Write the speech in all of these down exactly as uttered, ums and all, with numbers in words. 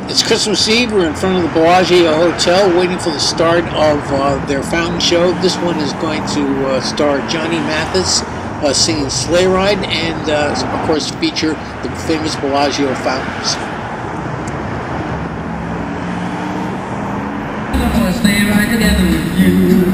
It's Christmas Eve. We're in front of the Bellagio Hotel waiting for the start of uh, their fountain show. This one is going to uh, star Johnny Mathis uh, singing Sleigh Ride and, uh, of course, feature the famous Bellagio fountains. Sleigh ride together with you.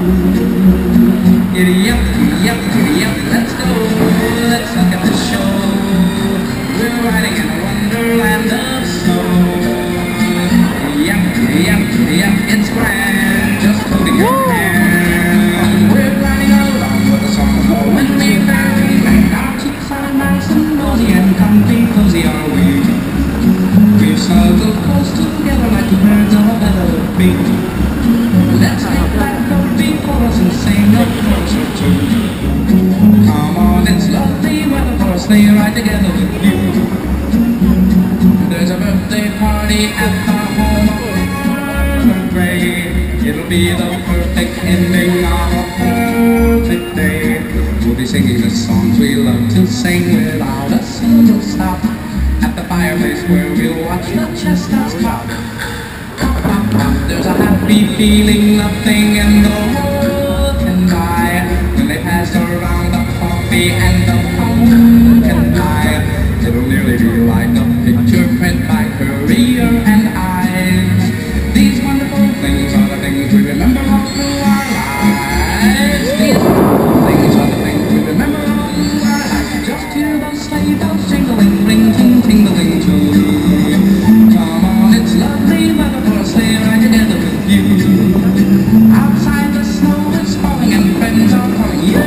Giddy up, giddy up, giddy up, let's go. Let's look at the show. We're riding in a wonderland of snow. Giddy up, giddy up, giddy up, it's grand. Just holding your hand. We're riding along with the song of when we bang. And our cheeks are nice and rosy and comfy, cozy are we. We've snuggled close together like two birds of a feather would be. Let's take that melody for us and sing a chorus or two. Come on, it's lovely weather for a sleigh ride together with you. There's a birthday party at the home of Harvard Honorary. It'll be the perfect ending of a perfect day. We'll be singing the songs we love to sing without a single stop. At the fireplace where we'll watch the chestnuts pop. There's a happy feeling nothing in the world can buy. When they pass around the coffee and the pumpkin pie, it'll nearly be like a picture print by career and eyes. These wonderful things are the things we remember all through our lives. These wonderful things are the things we remember all through our lives. Just hear those sleigh bells jingling, ring, ting, tingling too. Come on, it's lovely weather for a sleigh ride together with you. Outside the snow is falling and friends are calling you.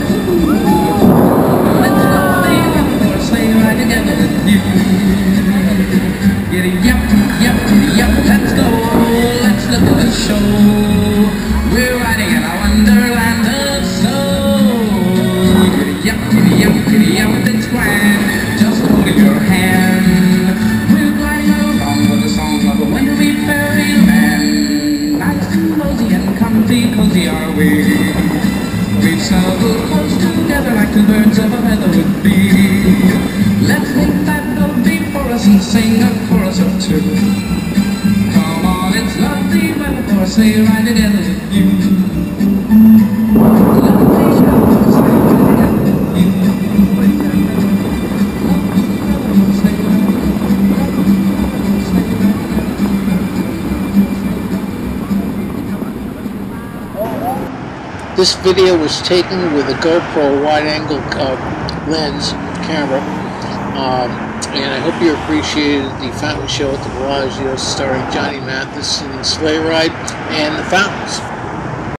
It's lovely weather for a sleigh ride together with you. Giddy up, yep, giddy up, let's go. Let's look at the show. We're riding in a wonderland of snow. Giddy up, giddy up, giddy up, it's grand. Just holding your hand. We're gliding along with the songs of a wintry fairyland. Nice and cozy and comfy, cozy are we. We've snuggled close together like two birds of a feather would be. Let's make that melody for us and sing a chorus or two. Come on, it's lovely weather for a sleigh ride together with you. Lovely weather for a sleigh ride together with you. This video was taken with a GoPro wide-angle uh, lens camera, um, and I hope you appreciated the fountain show at the Bellagio starring Johnny Mathis singing Sleigh Ride and the fountains.